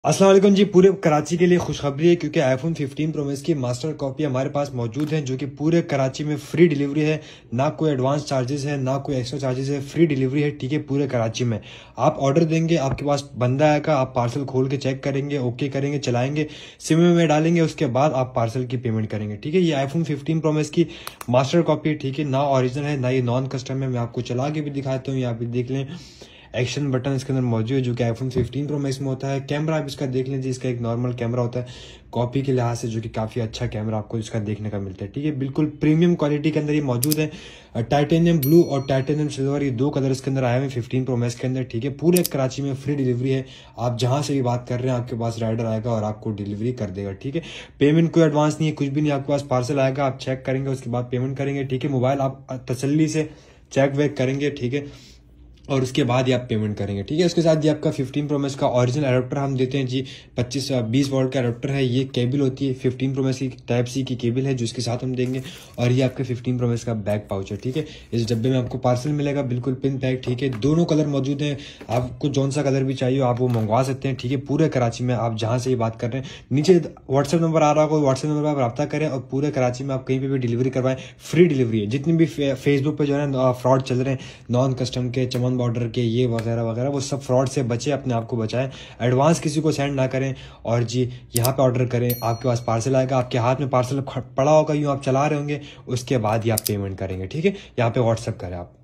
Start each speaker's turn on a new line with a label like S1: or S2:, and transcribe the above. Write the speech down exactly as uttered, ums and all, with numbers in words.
S1: अस्सलाम वालेकुम जी। पूरे कराची के लिए खुशखबरी है क्योंकि आईफोन फिफ्टीन प्रो मैक्स की मास्टर कॉपी हमारे पास मौजूद है जो कि पूरे कराची में फ्री डिलीवरी है। ना कोई एडवांस चार्जेस है, ना कोई एक्स्ट्रा चार्जेस है, फ्री डिलीवरी है। ठीक है, पूरे कराची में आप ऑर्डर देंगे, आपके पास बंदा आएगा, आप पार्सल खोल के चेक करेंगे, ओके करेंगे, चलाएंगे, सिम में डालेंगे, उसके बाद आप पार्सल की पेमेंट करेंगे। ठीक है, ये आईफोन फिफ्टीन प्रो मैक्स की मास्टर कॉपी है। ठीक है, ना ओरिजिनल है ना ये नॉन कस्टम है। मैं आपको चला के भी दिखाता हूँ, यहाँ पे देख लें। एक्शन बटन इसके अंदर मौजूद है जो कि आईफोन फिफ्टीन प्रो मैक्स में होता है। कैमरा आप इसका देख लीजिए, इसका एक नॉर्मल कैमरा होता है कॉपी के लिहाज से, जो कि काफ़ी अच्छा कैमरा आपको इसका देखने का मिलता है। ठीक है, बिल्कुल प्रीमियम क्वालिटी के अंदर ये मौजूद है। टाइटेनियम ब्लू और टाइटेनियम सिल्वर, ये दो कलर इसके अंदर आए हुए हैं फिफ्टीन प्रो मैक्स के अंदर। ठीक है, पूरे कराची में फ्री डिलीवरी है। आप जहां से भी बात कर रहे हैं आपके पास राइडर आएगा और आपको डिलीवरी कर देगा। ठीक है, पेमेंट कोई एडवांस नहीं है, कुछ भी नहीं, आपके पास पार्सल आएगा, आप चेक करेंगे, उसके बाद पेमेंट करेंगे। ठीक है, मोबाइल आप तसल्ली से चेक वेक करेंगे। ठीक है, और उसके बाद ही आप पेमेंट करेंगे। ठीक है, उसके साथ ये आपका फिफ्टीन प्रो मैक्स का ओरिजिनल अडेप्टर हम देते हैं जी। पच्चीस बीस वोल्ट का अडेप्टर है। ये केबल होती है फिफ्टीन प्रो मैक्स की, टाइप सी की केबल है जो इसके साथ हम देंगे। और ये आपके फिफ्टीन प्रो मैक्स का बैक पाउच है। ठीक है, इस डब्बे में आपको पार्सल मिलेगा बिल्कुल पिन पैक। ठीक है, दोनों कलर मौजूद हैं, आपको जौन सा कलर भी चाहिए आप वो मंगवा सकते हैं। ठीक है, पूरे कराची में आप जहाँ से ये बात कर रहे हैं, नीचे व्हाट्सएप नंबर आ रहा होगा, व्हाट्सएप नंबर पर आप रब्ता करें और पूरे कराची में आप कहीं पर भी डिलीवरी करवाएं, फ्री डिलीवरी है। जितनी भी फेसबुक पर जो है ना फ्रॉड चल रहे हैं, नॉन कस्टम के, चमन बॉर्डर के, ये वगैरह वगैरह, वो सब फ्रॉड से बचे, अपने आप को बचाएं, एडवांस किसी को सेंड ना करें। और जी यहाँ पे ऑर्डर करें, आपके पास पार्सल आएगा, आपके हाथ में पार्सल पड़ा होगा, यूँ आप चला रहे होंगे, उसके बाद ही आप पेमेंट करेंगे। ठीक है, यहाँ पे व्हाट्सएप करें आप।